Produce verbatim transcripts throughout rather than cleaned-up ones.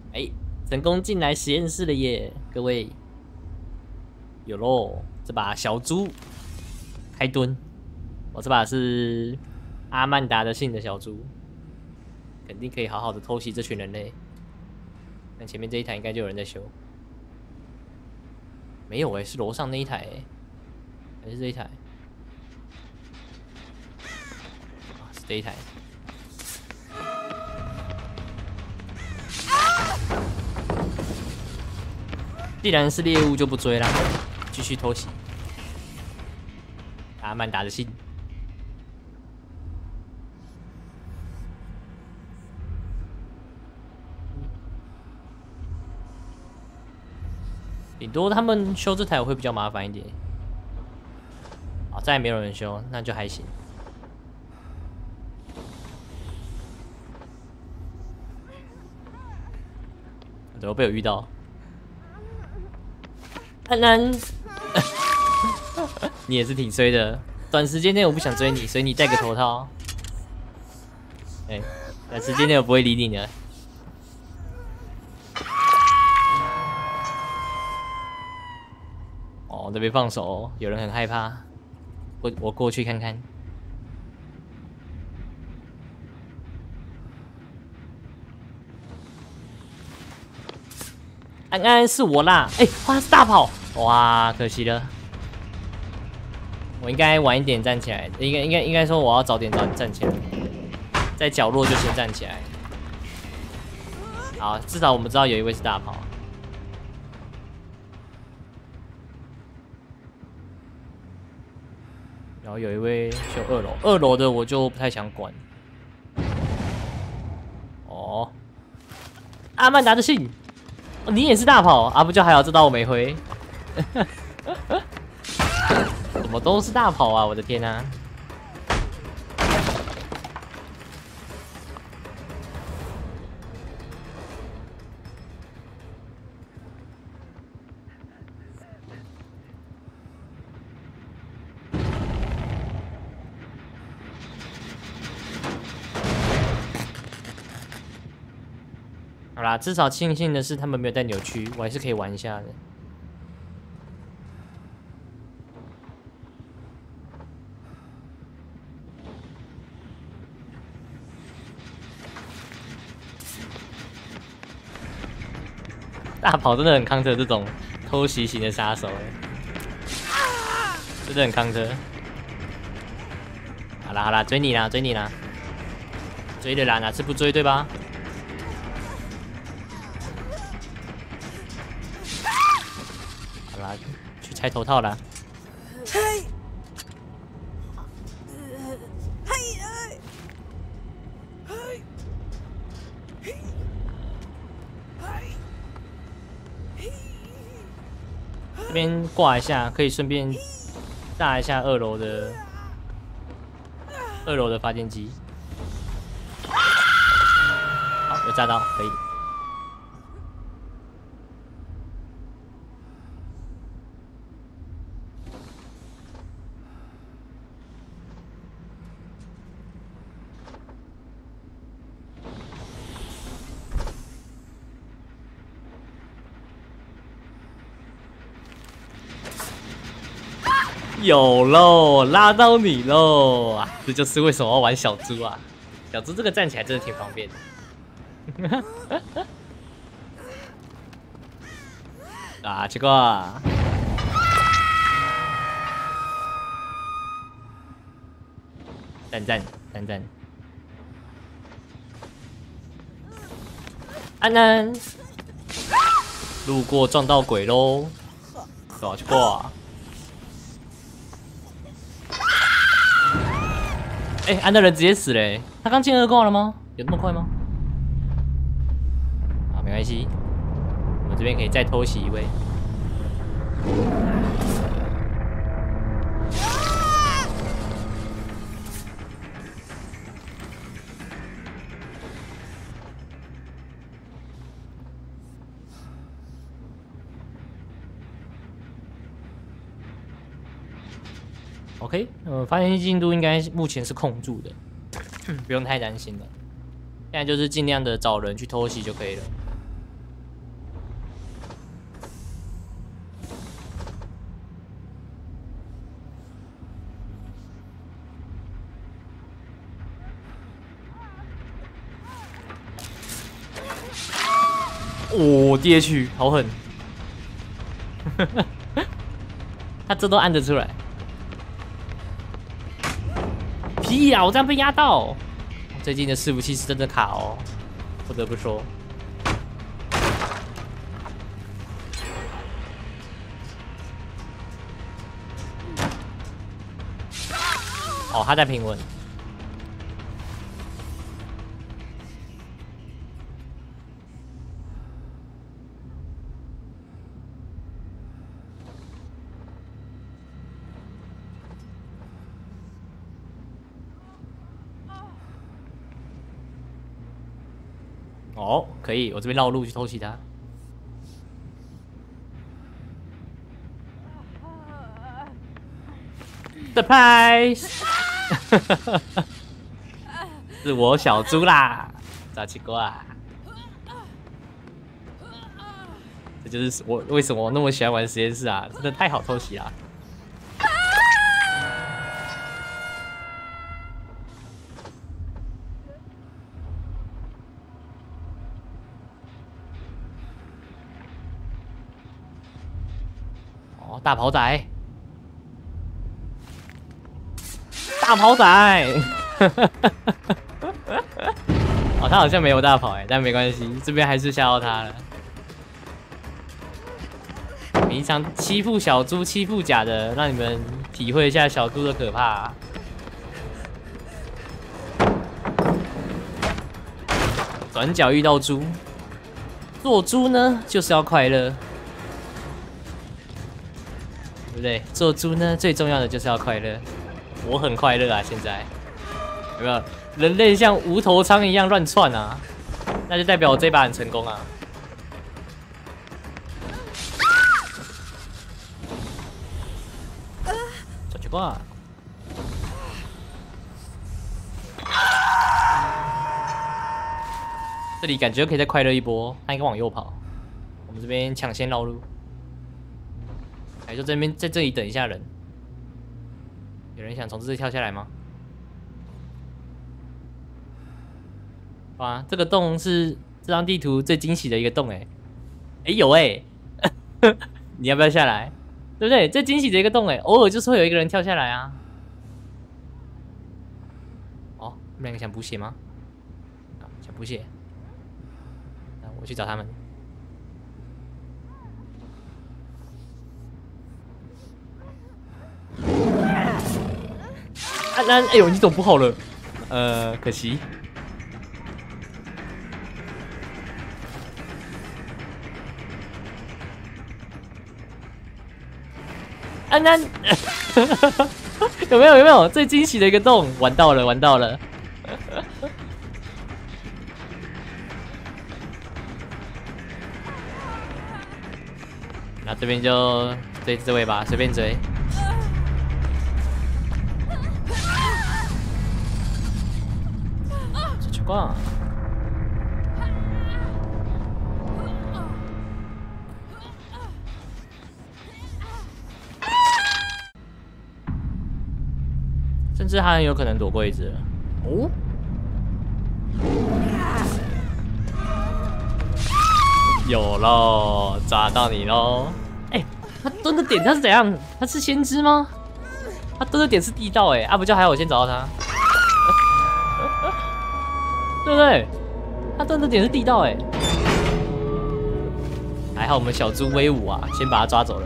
哎、欸，成功进来实验室了耶！各位，有喽！这把小猪开蹲，我这把是阿曼达的信的小猪，肯定可以好好的偷袭这群人类。但前面这一台应该就有人在修，没有哎、欸，是楼上那一台哎、欸，还是这一台？啊，是这一台。既然是猎物，就不追啦，继续偷袭。阿曼达的信。顶多他们修这台会比较麻烦一点。啊，再也没有人修，那就还行。怎么被我遇到？安安，你也是挺衰的。短时间内我不想追你，所以你戴个头套。哎、欸，短时间内我不会理你的。哦，这边放手，有人很害怕。我我过去看看。安安是我啦！哎、欸，哇，是大跑！哇，可惜了。我应该晚一点站起来，应该应该应该说我要早点早点站起来，在角落就先站起来。好，至少我们知道有一位是大跑。然后有一位修二楼，二楼的我就不太想管。哦，阿曼达的信。哦、你也是大跑啊？不就还好，这刀我没挥。怎么都是大跑啊！我的天啊！好啦，至少庆幸的是他们没有带扭曲，我还是可以玩一下的。大跑真的很康特这种偷袭型的杀手，真的很康特。好啦好啦，追你啦追你啦，追的啦，哪次不追对吧？好啦，去拆头套啦。这边挂一下，可以顺便炸一下二楼的二楼的发电机。好，有炸到，可以。有喽，拉到你喽啊！这就是为什么要玩小猪啊！小猪这个站起来真的挺方便的。啊，奇怪！赞赞赞赞！安安，路过撞到鬼喽！啊，奇怪！哎、欸，安的人直接死了、欸，他刚进二挂了吗？有那么快吗？啊，没关系，我们这边可以再偷袭一位。OK， 呃，发现进度应该目前是控住的，不用太担心了。现在就是尽量的找人去偷袭就可以了。 哦 ，D H 好狠，他这都按得出来。屁呀！我这样被压到。最近的伺服器是真的卡哦，不得不说。哦，他在平稳。哦，可以，我这边绕路去偷袭他。Surprise！ 是我小猪啦，咋奇怪？这就是我为什么我那么喜欢玩实验室啊，真的太好偷袭啦！哦，大炮仔，大炮仔！哦，他好像没有大跑哎，但没关系，这边还是吓到他了。平常欺负小猪、欺负假的，让你们体会一下小猪的可怕啊。转角遇到猪，做猪呢就是要快乐，对不对？做猪呢最重要的就是要快乐。我很快乐啊，现在有没有？人类像无头苍一样乱窜啊，那就代表我这把很成功啊！小奇怪，这里感觉可以再快乐一波，他应该往右跑。我们这边抢先绕路，哎，就这边在这里等一下人。有人想从这里跳下来吗？哇，这个洞是这张地图最惊喜的一个洞哎！哎有哎，你要不要下来？对不对？最惊喜的一个洞哎，偶尔就是会有一个人跳下来啊。哦，你们两个想补血吗？啊，想补血，那我去找他们。安安，哎呦，你走不好了，呃，可惜。安安，有没有有没有最惊喜的一个洞？玩到了，玩到了。那这边就追这位吧，随便追。奇怪。甚至他很有可能躲过一只哦。有喽，抓到你喽！哎、欸，他蹲的点他是怎样？他是先知吗？他蹲的点是地道哎、欸，啊不就还好我先找到他，对不对？他蹲的点是地道哎、欸，还好我们小猪威武啊，先把他抓走了。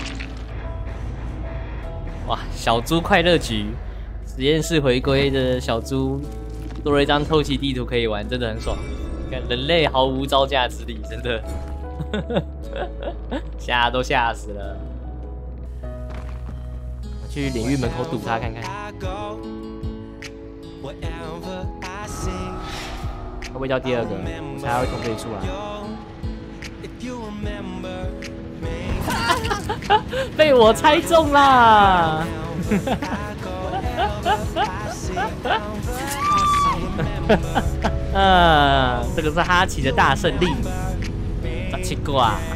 哇，小猪快乐局！实验室回归的小猪多了一张偷袭地图可以玩，真的很爽。看人类毫无招架之力，真的，吓都吓死了。我去领域门口堵他看看，会不会叫第二个？我猜他会从这里出来。被我猜中啦！啊，这个是哈奇的大胜利，咋奇怪？